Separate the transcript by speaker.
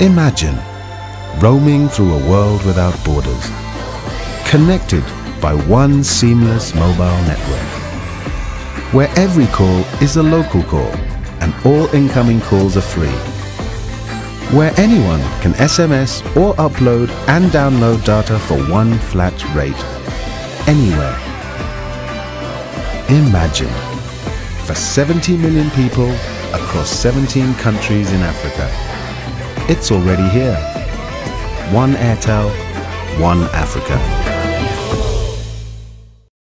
Speaker 1: Imagine roaming through a world without borders, connected by one seamless mobile network, where every call is a local call and all incoming calls are free, where anyone can SMS or upload and download data for one flat rate, anywhere. Imagine, for 70 million people across 17 countries in Africa. It's already here. One Airtel, one Africa.